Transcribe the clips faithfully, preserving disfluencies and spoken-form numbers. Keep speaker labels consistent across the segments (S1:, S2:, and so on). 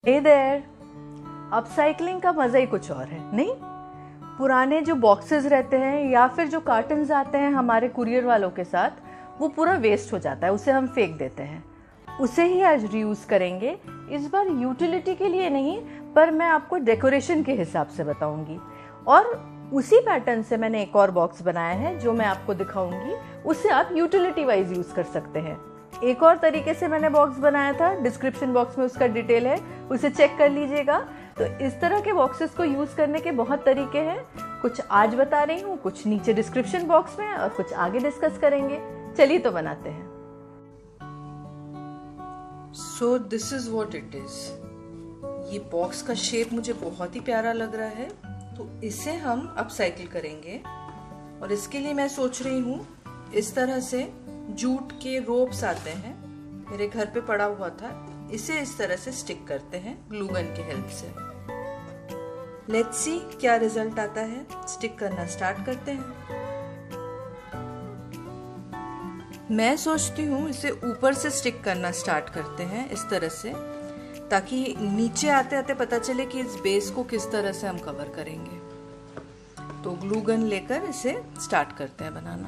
S1: Hey there, upcycling का मज़ा ही कुछ और है, नहीं? पुराने जो बॉक्सेस रहते हैं या फिर जो कार्टन्स आते हैं हमारे कुरियर वालों के साथ, वो पूरा वेस्ट हो जाता है, उसे हम फेंक देते हैं। उसे ही आज रीयूज़ करेंगे, इस बार यूटिलिटी के लिए नहीं, पर मैं आपको डेकोरेशन के हिसाब से बताऊंगी। और उसी पैटर्न से मैंने एक और बॉक्स बनाया है जो मैं आपको दिखाऊंगी, उसे आप यूटिलिटी वाइज यूज़ कर सकते हैं। एक और तरीके से मैंने बॉक्स बनाया था, डिस्क्रिप्शन बॉक्स में उसका डिटेल है, उसे चेक कर लीजिएगा। तो इस तरह के बॉक्सेस को यूज़ करने के बहुत तरीके हैं, कुछ आज बता रही हूँ, कुछ नीचे डिस्क्रिप्शन बॉक्स में और कुछ आगे डिस्कस करेंगे। चलिए तो बनाते हैं। So this is what it is. ये बॉक्स का शेप मुझे बहुत ही प्यारा लग रहा है, तो इसे हम अपसाइकिल करेंगे। और इसके लिए मैं सोच रही हूँ इस तरह से जूट के रोप्स आते हैं, मेरे घर पे पड़ा हुआ था, इसे इस तरह से स्टिक करते हैं ग्लू गन की हेल्प से। लेट्स सी क्या रिजल्ट आता है। स्टिक करना स्टार्ट करते हैं। मैं सोचती हूँ इसे ऊपर से स्टिक करना स्टार्ट करते हैं इस तरह से, ताकि नीचे आते आते पता चले कि इस बेस को किस तरह से हम कवर करेंगे। तो ग्लू गन लेकर इसे स्टार्ट करते हैं बनाना।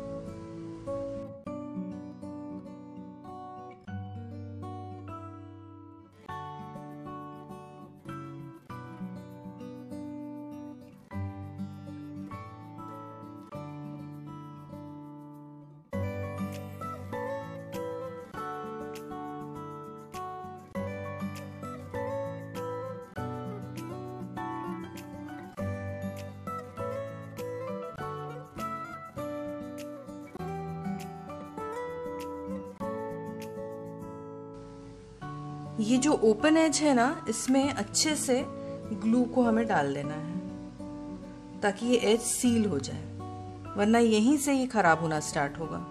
S1: ये जो ओपन एज है ना, इसमें अच्छे से ग्लू को हमें डाल देना है ताकि ये एज सील हो जाए, वरना यहीं से ये खराब होना स्टार्ट होगा।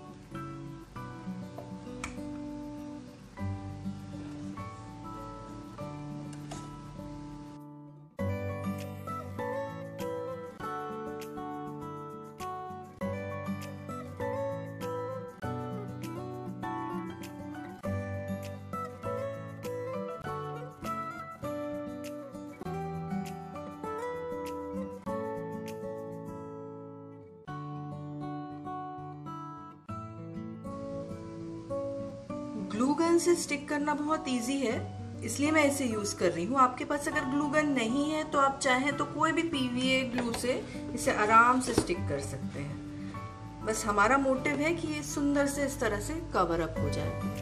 S1: ग्लू गन से स्टिक करना बहुत इजी है, इसलिए मैं इसे यूज कर रही हूँ। आपके पास अगर ग्लू गन नहीं है तो आप चाहें तो कोई भी पीवीए ग्लू से इसे आराम से स्टिक कर सकते हैं। बस हमारा मोटिव है कि ये सुंदर से इस तरह से कवर अप हो जाए।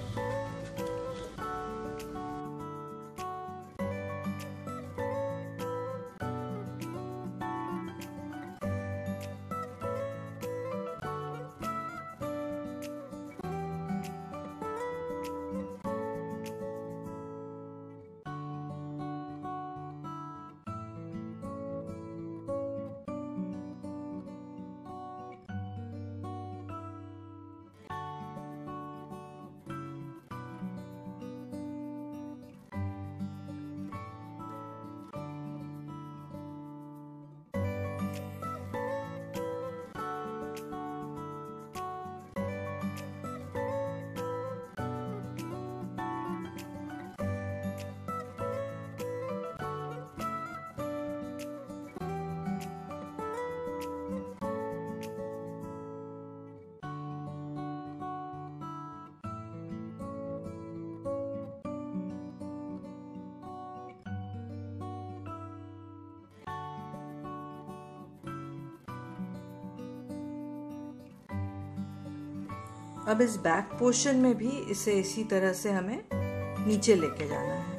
S1: अब इस बैक पोर्शन में भी इसे इसी तरह से हमें नीचे लेके जाना है।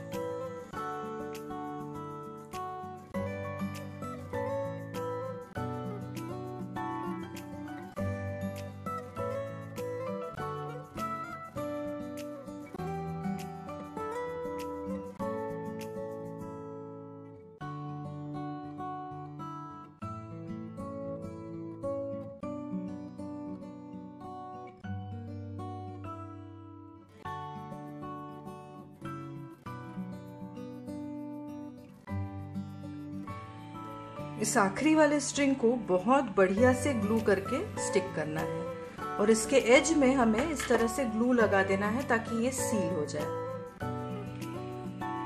S1: इस आखिरी वाले स्ट्रिंग को बहुत बढ़िया से ग्लू करके स्टिक करना है और इसके एज में हमें इस तरह से ग्लू लगा देना है ताकि ये सील हो जाए।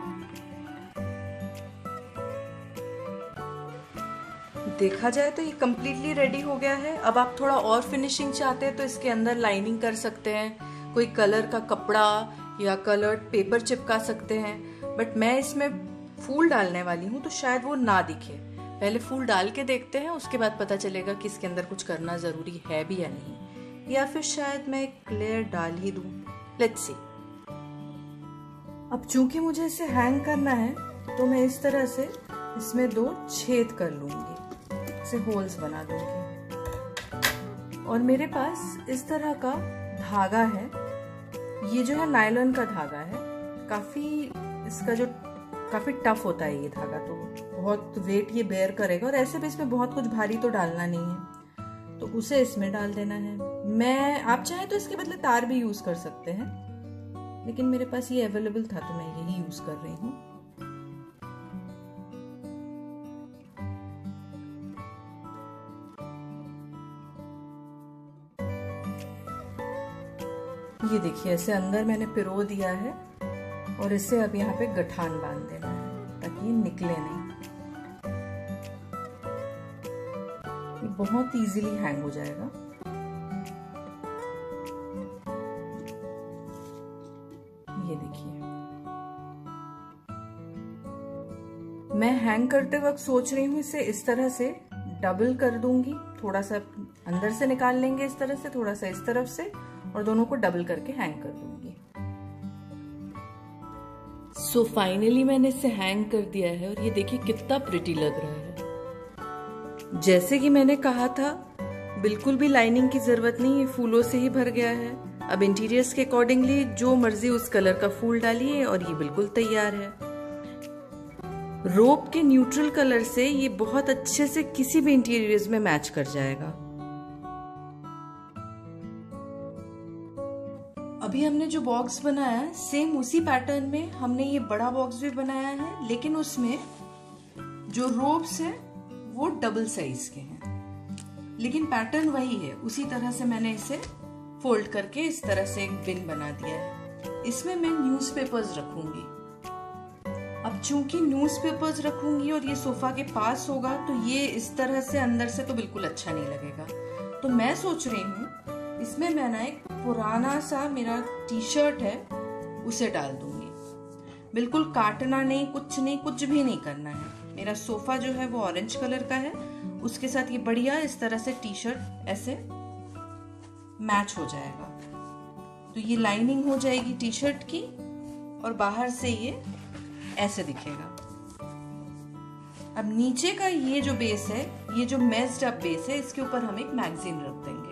S1: देखा जाए तो ये कम्प्लीटली रेडी हो गया है। अब आप थोड़ा और फिनिशिंग चाहते हैं तो इसके अंदर लाइनिंग कर सकते हैं, कोई कलर का कपड़ा या कलर्ड पेपर चिपका सकते हैं। बट मैं इसमें फूल डालने वाली हूँ तो शायद वो ना दिखे। पहले फूल डाल के देखते हैं, उसके बाद पता चलेगा कि इसके अंदर कुछ करना ज़रूरी है भी या नहीं, या फिर शायद मैं एक लेयर डाल ही दूँ। Let's see. अब चूंकि मुझे इसे हैंग करना है तो मैं इस तरह से इसमें दो छेद कर लूंगी, इसे होल्स बना दूंगी। और मेरे पास इस तरह का धागा है, ये जो है नायलॉन का धागा है। काफी इसका जो काफी टफ होता है ये धागा, तो बहुत वेट ये बेयर करेगा। और ऐसे भी इसमें बहुत कुछ भारी तो डालना नहीं है, तो उसे इसमें डाल देना है। मैं आप चाहे तो इसके बदले तार भी यूज कर सकते हैं, लेकिन मेरे पास ये अवेलेबल था तो मैं यही यूज कर रही हूँ। ये देखिए, ऐसे अंदर मैंने पिरो दिया है और इसे अब यहाँ पे गठान बांध देना है ताकि ये निकले नहीं। ये बहुत इजीली हैंग हो जाएगा। ये देखिए, मैं हैंग करते वक्त सोच रही हूँ इसे इस तरह से डबल कर दूंगी। थोड़ा सा अंदर से निकाल लेंगे इस तरह से, थोड़ा सा इस तरफ से, और दोनों को डबल करके हैंग कर दूंगी। सो so, फाइनली मैंने इसे हैंग कर दिया है और ये देखिए कितना प्रिटी लग रहा है। जैसे कि मैंने कहा था, बिल्कुल भी लाइनिंग की जरूरत नहीं, ये फूलों से ही भर गया है। अब इंटीरियर्स के अकॉर्डिंगली जो मर्जी उस कलर का फूल डालिए और ये बिल्कुल तैयार है। रोप के न्यूट्रल कलर से ये बहुत अच्छे से किसी भी इंटीरियर्स में मैच कर जाएगा। अभी हमने जो बॉक्स बनाया है, सेम उसी पैटर्न में हमने ये बड़ा बॉक्स भी बनाया है, लेकिन उसमें जो रोप्स है वो डबल साइज के हैं, लेकिन पैटर्न वही है। उसी तरह से मैंने इसे फोल्ड करके इस तरह से एक बिन बना दिया है। इसमें मैं न्यूज़पेपर्स रखूंगी। अब चूंकि न्यूज़पेपर्स रखूंगी और ये सोफा के पास होगा तो ये इस तरह से अंदर से तो बिल्कुल अच्छा नहीं लगेगा। तो मैं सोच रही हूँ इसमें मैं ना एक पुराना सा मेरा टी शर्ट है उसे डाल दूंगी। बिल्कुल काटना नहीं, कुछ नहीं, कुछ भी नहीं करना है। मेरा सोफा जो है वो ऑरेंज कलर का है, उसके साथ ये बढ़िया इस तरह से टी शर्ट ऐसे मैच हो जाएगा। तो ये लाइनिंग हो जाएगी टी शर्ट की और बाहर से ये ऐसे दिखेगा। अब नीचे का ये जो बेस है, ये जो मेस्ड अप बेस है, इसके ऊपर हम एक मैगजीन रख देंगे।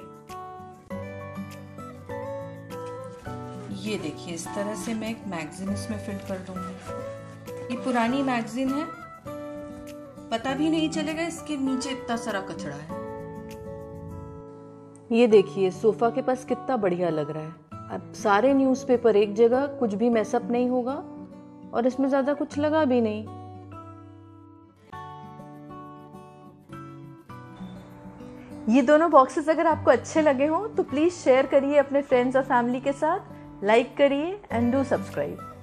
S1: ये देखिए, इस तरह से मैं एक मैगजीन इसमें फिट कर दूंगी। ये पुरानी मैगजीन है, पता भी नहीं चलेगा इसके नीचे इतना सारा कचरा है। ये देखिए, सोफा के पास कितना बढ़िया लग रहा है। अब सारे न्यूज़पेपर एक जगह, कुछ भी मैसअप नहीं होगा और इसमें ज्यादा कुछ लगा भी नहीं। ये दोनों बॉक्सेस अगर आपको अच्छे लगे हो तो प्लीज शेयर करिए अपने फ्रेंड्स और फैमिली के साथ, लाइक करिए एंड डू सब्सक्राइब।